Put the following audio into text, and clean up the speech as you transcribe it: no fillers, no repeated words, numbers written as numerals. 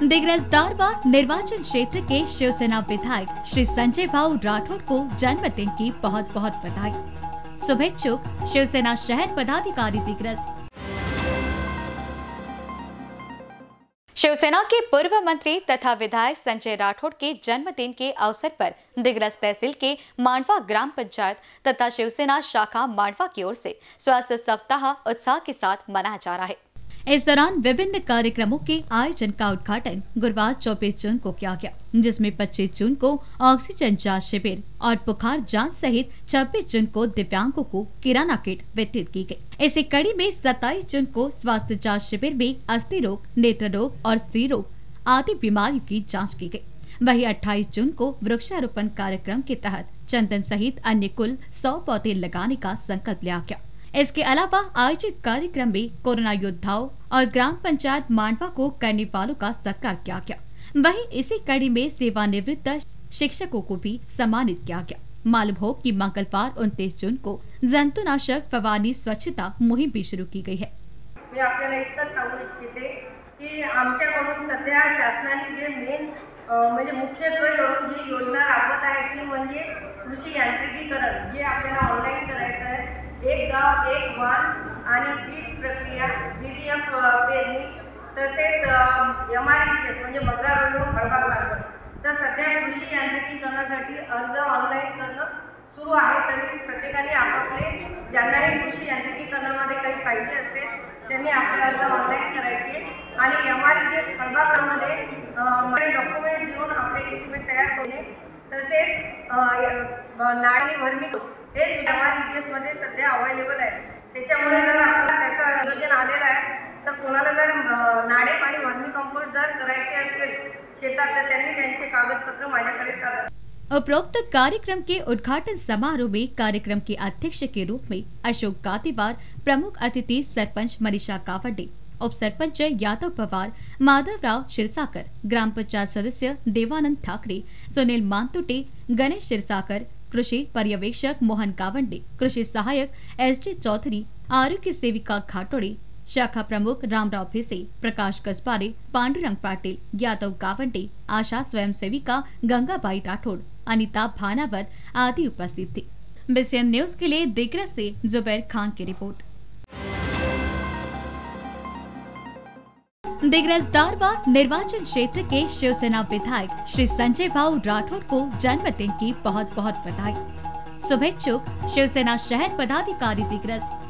दिग्रस दारवा निर्वाचन क्षेत्र के शिवसेना विधायक श्री संजय भाऊ राठौड़ को जन्मदिन की बहुत बहुत बधाई। शुभेच्छुक शिवसेना शहर पदाधिकारी दिग्रस। शिवसेना के पूर्व मंत्री तथा विधायक संजय राठौड़ के जन्मदिन के अवसर पर दिग्रस तहसील के मांडवा ग्राम पंचायत तथा शिवसेना शाखा मांडवा की ओर से स्वास्थ्य सप्ताह उत्साह के साथ मनाया जा रहा है। इस दौरान विभिन्न कार्यक्रमों के आयोजन का उद्घाटन गुरुवार 24 जून को किया गया, जिसमें 25 जून को ऑक्सीजन जांच शिविर और बुखार जांच सहित 26 जून को दिव्यांगों को किराना किट वितरित की गई। इसी कड़ी में 27 जून को स्वास्थ्य जांच शिविर में अस्थि रोग, नेत्र रोग और स्त्री रोग आदि बीमारियों की जाँच की गयी। वहीं 28 जून को वृक्षारोपण कार्यक्रम के तहत चंदन सहित अन्य कुल 100 पौधे लगाने का संकल्प लिया गया। इसके अलावा आयोजित कार्यक्रम में कोरोना योद्धाओं और ग्राम पंचायत मांडवा को करने वालों का सत्कार किया गया। वहीं इसी कड़ी में सेवानिवृत्त शिक्षकों को भी सम्मानित किया गया। मालूम हो कि मंगलवार 29 जून को जंतुनाशक फवारणी स्वच्छता मुहिम भी शुरू की गई है। मी आपल्याला इतकंच सांगू इच्छिते की आमच्याकडून सध्या शासनाने जे मेन म्हणजे मुख्यत्वे करून जी योजना राबवत आहे ती म्हणजे कृषी यांत्रिकीकरण, जे आपल्याला ऑनलाईन करायचं आहे। एक गाव एक वाण आणि बीज प्रक्रिया, बीडीएम पेरणी तसेच MREGS म्हणजे मजरा रोग फळबाग लागवड। तर सध्या कृषी यांत्रिकीकरणासाठी अर्ज ऑनलाईन करणं सुरू आहे। तरी प्रत्येकाने आपापले ज्यांनाही कृषी यांत्रिकीकरणामध्ये काही पाहिजे असेल त्यांनी आपले अर्ज ऑनलाईन करायचे आणि MREGS फळबागांमध्ये डॉक्युमेंट्स देऊन आपले एस्टिमेट तयार करणे। तसेच नाणी वर्मी हे MREGS मध्ये सध्या अवेलेबल आहे। त्याच्यामुळे जर आपल्याला त्याचा नियोजन आलेला आहे तर कोणाला जर नाडे आणि वर्मी कंपोस्ट जर करायचे असेल शेतात तर त्यांनी त्यांचे कागदपत्र माझ्याकडे सादर। उपरोक्त कार्यक्रम के उद्घाटन समारोह में कार्यक्रम के अध्यक्ष के रूप में अशोक गातीवार, प्रमुख अतिथि सरपंच मनीषा कावडे, उप सरपंच यादव पवार, माधवराव क्षीरसागर, ग्राम पंचायत सदस्य देवानंद ठाकरे, सुनील मानतुटे, गणेश क्षीरसागर, कृषि पर्यवेक्षक मोहन कावंडे, कृषि सहायक SG चौधरी, आरोग्य सेविका घाटोड़े, शाखा प्रमुख रामराव भिसे, प्रकाश कसबारे, पांडुरंग पाटिल, यादव गावंडे, आशा स्वयं सेविका गंगाबाई राठौड़, अनिता भानावत आदि उपस्थित थे। BCN न्यूज के लिए दिग्रस से जुबैर खान की रिपोर्ट। दिग्रस दारवा निर्वाचन क्षेत्र के शिवसेना विधायक श्री संजय भाऊ राठौड़ को जन्मदिन की बहुत बहुत बधाई। शुभेच्छुक शिवसेना शहर पदाधिकारी दिग्रस।